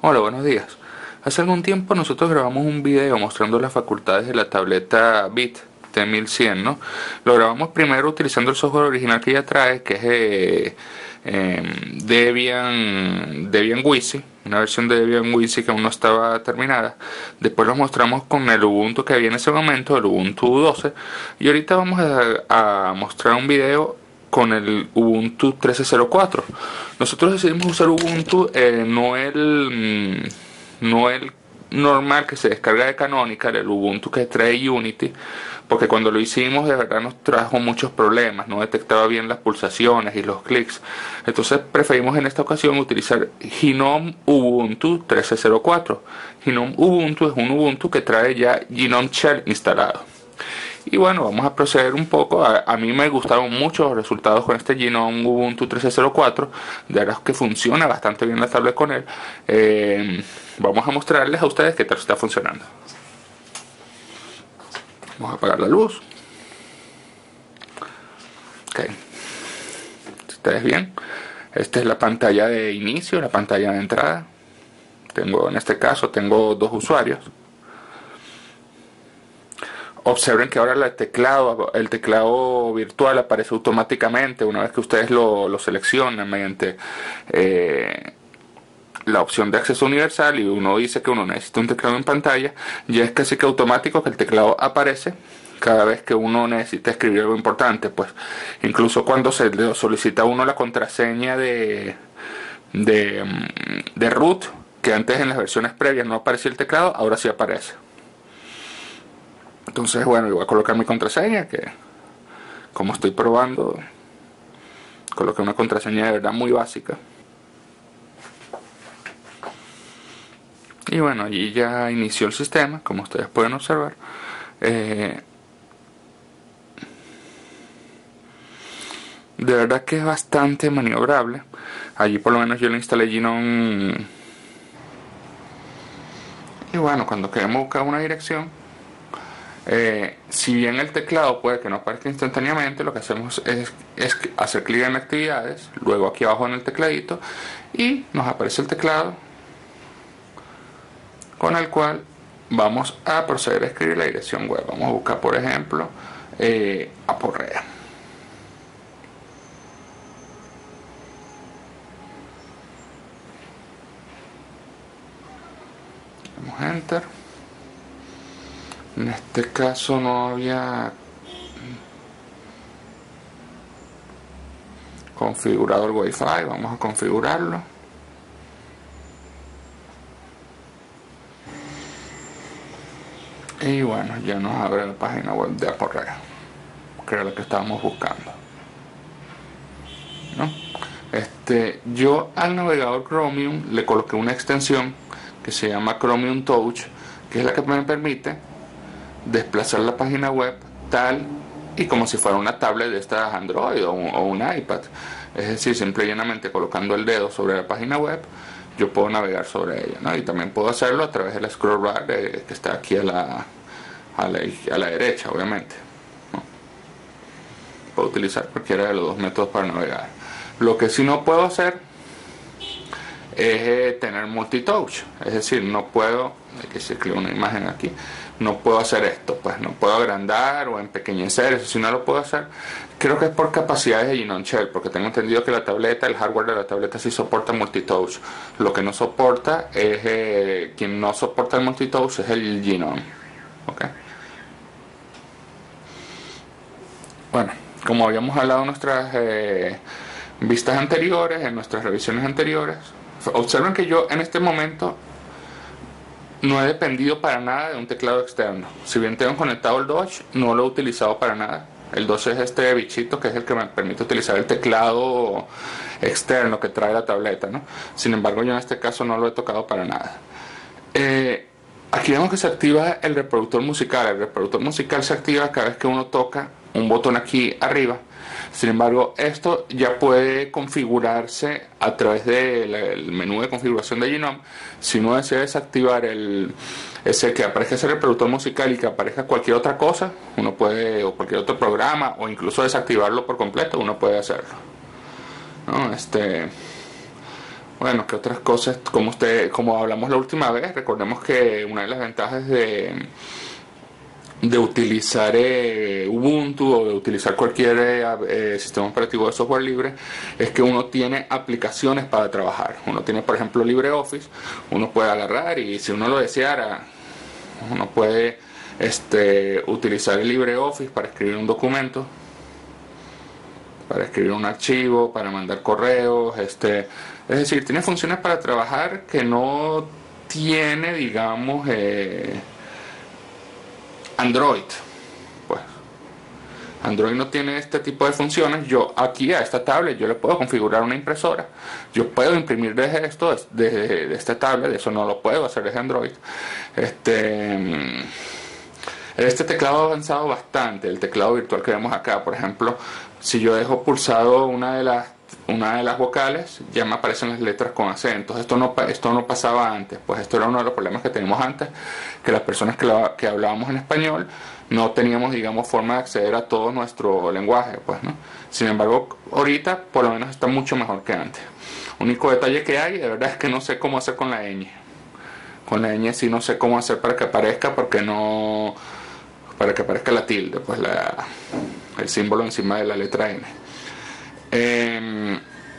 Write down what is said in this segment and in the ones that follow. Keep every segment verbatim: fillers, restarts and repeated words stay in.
Hola, buenos días. Hace algún tiempo nosotros grabamos un video mostrando las facultades de la tableta Bit T mil cien, ¿no? Lo grabamos primero utilizando el software original que ya trae, que es eh, eh, Debian, Debian Wisi, una versión de Debian Wisi que aún no estaba terminada. Después lo mostramos con el Ubuntu que había en ese momento, el Ubuntu doce, y ahorita vamos a, a mostrar un video con el Ubuntu trece cero cuatro. Nosotros decidimos usar Ubuntu, eh, no el mm, no el normal que se descarga de Canonical, el Ubuntu que trae Unity, porque cuando lo hicimos de verdad nos trajo muchos problemas, no detectaba bien las pulsaciones y los clics. Entonces preferimos en esta ocasión utilizar Gnome Ubuntu trece cero cuatro. Gnome Ubuntu es un Ubuntu que trae ya Gnome Shell instalado. Y bueno, vamos a proceder un poco. A, a mí me gustaron mucho los resultados con este Gnome Ubuntu trece cero cuatro. De verdad que funciona bastante bien la tablet con él. Eh, vamos a mostrarles a ustedes qué tal está funcionando. Vamos a apagar la luz. Ok. ¿Ustedes bien? Esta es la pantalla de inicio, la pantalla de entrada. Tengo, en este caso, tengo dos usuarios. Observen que ahora el teclado, el teclado virtual aparece automáticamente una vez que ustedes lo, lo seleccionan mediante eh, la opción de acceso universal, y uno dice que uno necesita un teclado en pantalla. Ya es casi que automático que el teclado aparece cada vez que uno necesita escribir algo importante. Pues incluso cuando se le solicita a uno la contraseña de, de, de root, que antes en las versiones previas no aparecía el teclado, ahora sí aparece. Entonces, bueno, yo voy a colocar mi contraseña, que como estoy probando, coloqué una contraseña de verdad muy básica. Y bueno, allí ya inició el sistema, como ustedes pueden observar. Eh, de verdad que es bastante maniobrable. Allí por lo menos yo le instalé Gnome. Y bueno, cuando queremos buscar una dirección, Eh, si bien el teclado puede que no aparezca instantáneamente, lo que hacemos es, es hacer clic en actividades, luego aquí abajo en el tecladito, y nos aparece el teclado con el cual vamos a proceder a escribir la dirección web. Vamos a buscar, por ejemplo, eh, Aporrea. Damos enter. En este caso no había configurado el Wi-Fi, vamos a configurarlo. Y bueno, ya nos abre la página web de Aporrea, que era la que estábamos buscando, ¿no? Este, yo al navegador Chromium le coloqué una extensión que se llama Chromium Touch, que es la que me permite desplazar la página web tal y como si fuera una tablet de estas Android o un, o un iPad. Es decir, simple y llanamente colocando el dedo sobre la página web, yo puedo navegar sobre ella, ¿no? Y también puedo hacerlo a través de la scroll bar de, que está aquí a la, a la, a la derecha, obviamente, ¿no? Puedo utilizar cualquiera de los dos métodos para navegar. Lo que sí no puedo hacer es eh, tener multitouch, es decir, no puedo, hay que ciclar una imagen aquí, no puedo hacer esto, pues no puedo agrandar o empequeñecer, eso sí no lo puedo hacer. Creo que es por capacidades de Gnome Shell, porque tengo entendido que la tableta, el hardware de la tableta sí soporta multitouch. Lo que no soporta es, eh, quien no soporta el multitouch es el Gnome. ¿Okay? Bueno, como habíamos hablado en nuestras eh, vistas anteriores, en nuestras revisiones anteriores, observen que yo en este momento no he dependido para nada de un teclado externo. Si bien tengo conectado el Doge, no lo he utilizado para nada. El Doge es este bichito que es el que me permite utilizar el teclado externo que trae la tableta, ¿no? Sin embargo, yo en este caso no lo he tocado para nada. Eh, aquí vemos que se activa el reproductor musical. El reproductor musical se activa cada vez que uno toca un botón aquí arriba. Sin embargo, esto ya puede configurarse a través del menú de configuración de Gnome. Si uno desea desactivar el, ese que aparezca ese reproductor musical y que aparezca cualquier otra cosa, uno puede, o cualquier otro programa, o incluso desactivarlo por completo, uno puede hacerlo, ¿no? Este, Bueno, ¿qué otras cosas? Como usted, como hablamos la última vez, recordemos que una de las ventajas de, de utilizar eh, Ubuntu o de utilizar cualquier eh, eh, sistema operativo de software libre es que uno tiene aplicaciones para trabajar. Uno tiene, por ejemplo, LibreOffice, uno puede agarrar y si uno lo deseara, uno puede este, utilizar el LibreOffice para escribir un documento, para escribir un archivo, para mandar correos, este, es decir, tiene funciones para trabajar que no tiene, digamos, eh, Android. Pues Android no tiene este tipo de funciones. Yo aquí a esta tablet yo le puedo configurar una impresora, yo puedo imprimir desde esto, desde de esta tablet, eso no lo puedo hacer desde Android. Este Este teclado ha avanzado bastante, el teclado virtual que vemos acá, por ejemplo, si yo dejo pulsado una de las una de las vocales, ya me aparecen las letras con acentos. Esto no, esto no pasaba antes, pues esto era uno de los problemas que teníamos antes, que las personas que, la, que hablábamos en español no teníamos, digamos, forma de acceder a todo nuestro lenguaje, pues, ¿no? Sin embargo, ahorita por lo menos está mucho mejor que antes. Único detalle que hay, de verdad, es que no sé cómo hacer con la ñ. Con la ñ sí no sé cómo hacer para que aparezca, porque no... para que aparezca la tilde, pues la, el símbolo encima de la letra N. Eh,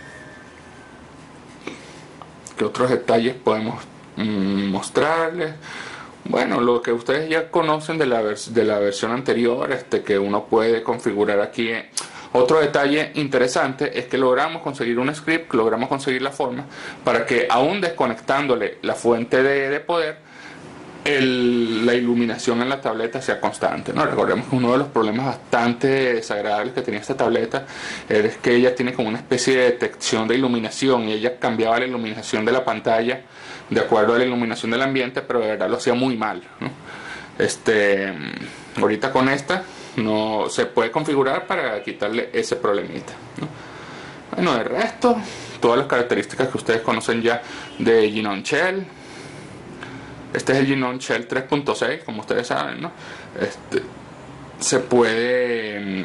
¿Qué otros detalles podemos mm, mostrarles? Bueno, lo que ustedes ya conocen de la, de la versión anterior, este, que uno puede configurar aquí. Otro detalle interesante es que logramos conseguir un script, logramos conseguir la forma para que, aún desconectándole la fuente de, de poder, El, la iluminación en la tableta sea constante, ¿no? Recordemos que uno de los problemas bastante desagradables que tenía esta tableta es que ella tiene como una especie de detección de iluminación y ella cambiaba la iluminación de la pantalla de acuerdo a la iluminación del ambiente, pero de verdad lo hacía muy mal, ¿no? Este, ahorita con esta no se puede configurar para quitarle ese problemita, ¿no? Bueno, de resto, todas las características que ustedes conocen ya de GNOME Shell. Este es el GNOME Shell tres punto seis, como ustedes saben, ¿no? Este, se puede...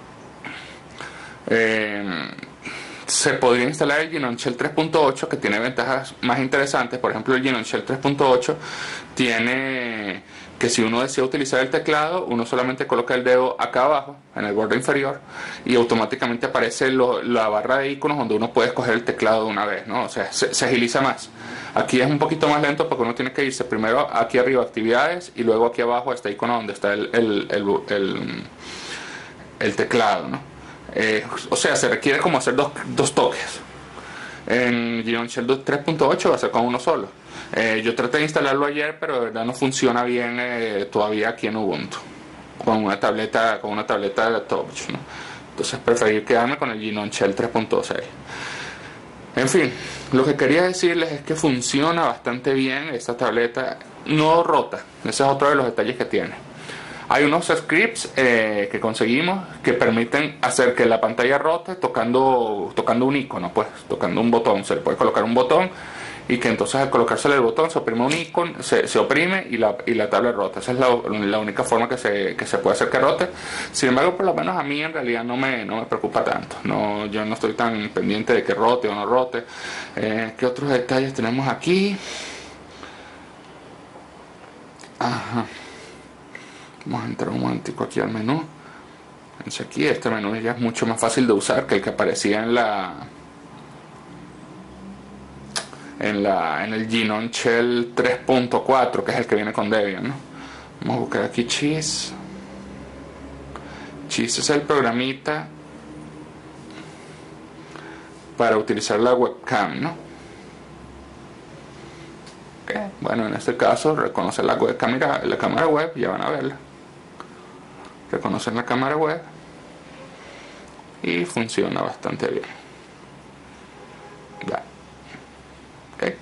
Eh, se podría instalar el GNOME Shell tres punto ocho, que tiene ventajas más interesantes. Por ejemplo, el GNOME Shell tres punto ocho tiene que si uno desea utilizar el teclado, uno solamente coloca el dedo acá abajo, en el borde inferior, y automáticamente aparece lo, la barra de iconos donde uno puede escoger el teclado de una vez, ¿no? O sea, se, se agiliza más. Aquí es un poquito más lento porque uno tiene que irse primero aquí arriba actividades y luego aquí abajo este icono donde está el, el, el, el, el teclado, ¿no? Eh, o sea, se requiere como hacer dos, dos toques. En GNOME Shell tres punto ocho va a ser con uno solo. Eh, yo traté de instalarlo ayer, pero de verdad no funciona bien eh, todavía aquí en Ubuntu con una tableta, con una tableta de touch, ¿no? Entonces preferí quedarme con el GNOME Shell tres punto seis. En fin, lo que quería decirles es que funciona bastante bien esta tableta, no rota. Ese es otro de los detalles que tiene. Hay unos scripts eh, que conseguimos que permiten hacer que la pantalla rote tocando, tocando un icono, pues tocando un botón. Se le puede colocar un botón y que entonces al colocársele el botón se oprime un icono, se, se oprime y la, y la tablet rota. Esa es la, la única forma que se, que se puede hacer que rote. Sin embargo, por lo menos a mí en realidad no me, no me preocupa tanto. No, yo no estoy tan pendiente de que rote o no rote. Eh, ¿Qué otros detalles tenemos aquí? Ajá. Vamos a entrar un momentico aquí al menú. Fíjense aquí, este menú ya es mucho más fácil de usar que el que aparecía en la en la en el GNOME Shell tres punto cuatro, que es el que viene con Debian, ¿no? Vamos a buscar aquí Cheese. Cheese es el programita para utilizar la webcam, ¿no? Okay. Bueno, en este caso reconoce la web, cámara, la cámara web, ya van a verla. Reconocen la cámara web y funciona bastante bien. Ya. Okay.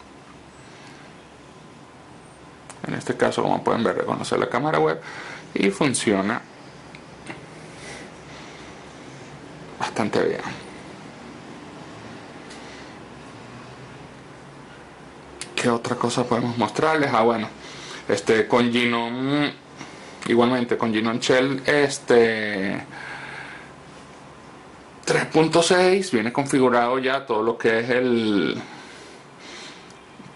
En este caso, como pueden ver, reconoce la cámara web y funciona bastante bien. ¿Qué otra cosa podemos mostrarles? Ah, bueno, este con GNOME, igualmente con GNOME Shell este tres punto seis viene configurado ya todo lo que es el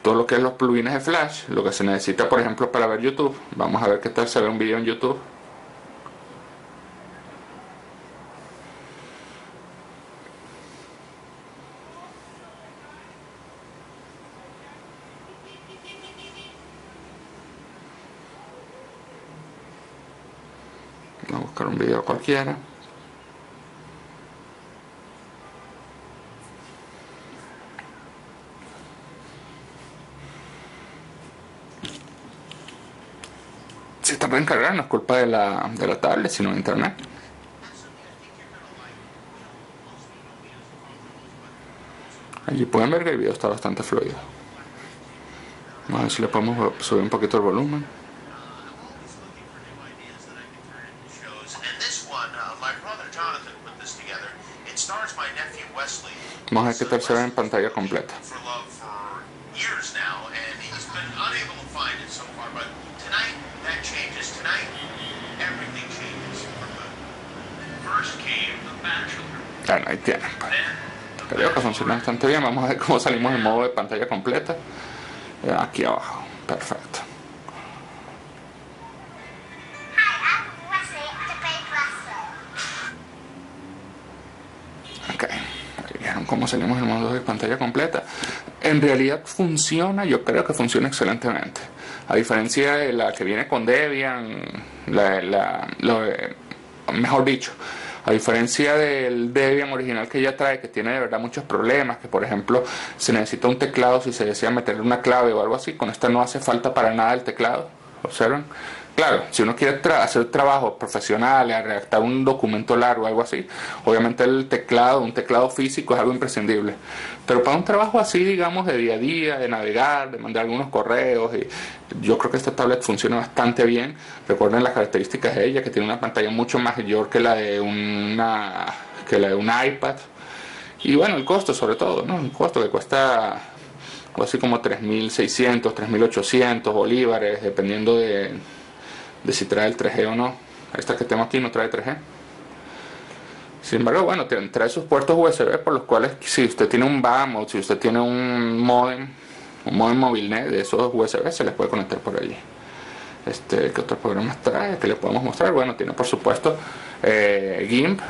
todo lo que es los plugins de Flash, lo que se necesita por ejemplo para ver YouTube. Vamos a ver qué tal se ve un video en YouTube. Vamos a buscar un video cualquiera. Si tarda en cargar, no es culpa de la, de la tablet, sino de internet. Allí pueden ver que el video está bastante fluido. Vamos a ver si le podemos subir un poquito el volumen. Vamos a ver qué tal se ve en pantalla completa. Bueno, ahí tienen. Creo que funciona bastante bien. Vamos a ver cómo salimos en modo de pantalla completa. Aquí abajo. Perfecto. Ok. Ahí vieron cómo salimos en modo de pantalla completa. En realidad funciona, yo creo que funciona excelentemente. A diferencia de la que viene con Debian, la, la, lo, mejor dicho, a diferencia del Debian original que ya trae, que tiene de verdad muchos problemas, que por ejemplo se necesita un teclado si se desea meterle una clave o algo así, con esta no hace falta para nada el teclado, ¿observan? Claro, si uno quiere tra hacer trabajos profesionales, redactar un documento largo o algo así, obviamente el teclado, un teclado físico es algo imprescindible. Pero para un trabajo así, digamos, de día a día, de navegar, de mandar algunos correos, y yo creo que esta tablet funciona bastante bien. Recuerden las características de ella, que tiene una pantalla mucho mayor que la de una, que la de un iPad. Y bueno, el costo sobre todo, ¿no? El costo que cuesta algo así como tres mil seiscientos, tres mil ochocientos bolívares, dependiendo de... de si trae el tres G o no. Esta que tengo aquí no trae tres G. Sin embargo, bueno, trae sus puertos U S B, por los cuales si usted tiene un B A M o si usted tiene un modem, un modem movilnet de esos U S B, se les puede conectar por allí. Este, ¿qué otros programas trae? ¿Qué le podemos mostrar? Bueno, tiene por supuesto eh, GIMP.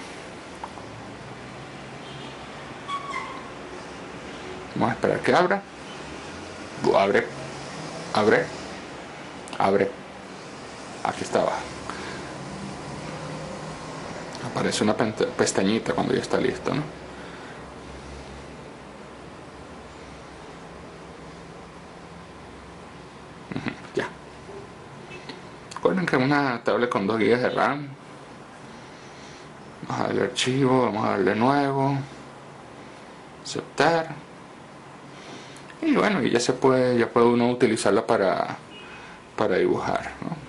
Vamos a esperar que abra. Abre, abre, abre. Aquí estaba. Aparece una pestañita cuando ya está listo, ¿no? Uh-huh, ya. Recuerden que es una tablet con dos gigas de RAM. Vamos a darle archivo, vamos a darle nuevo, aceptar. Y bueno, y ya se puede, ya puede uno utilizarla para, para dibujar, ¿no?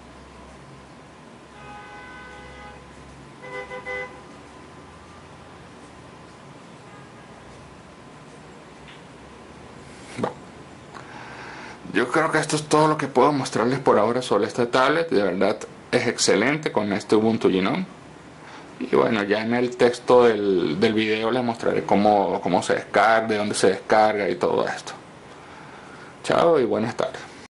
Yo creo que esto es todo lo que puedo mostrarles por ahora sobre esta tablet. De verdad es excelente con este Ubuntu Genome. Y bueno, ya en el texto del, del video les mostraré cómo, cómo se descarga, de dónde se descarga y todo esto. Chao y buenas tardes.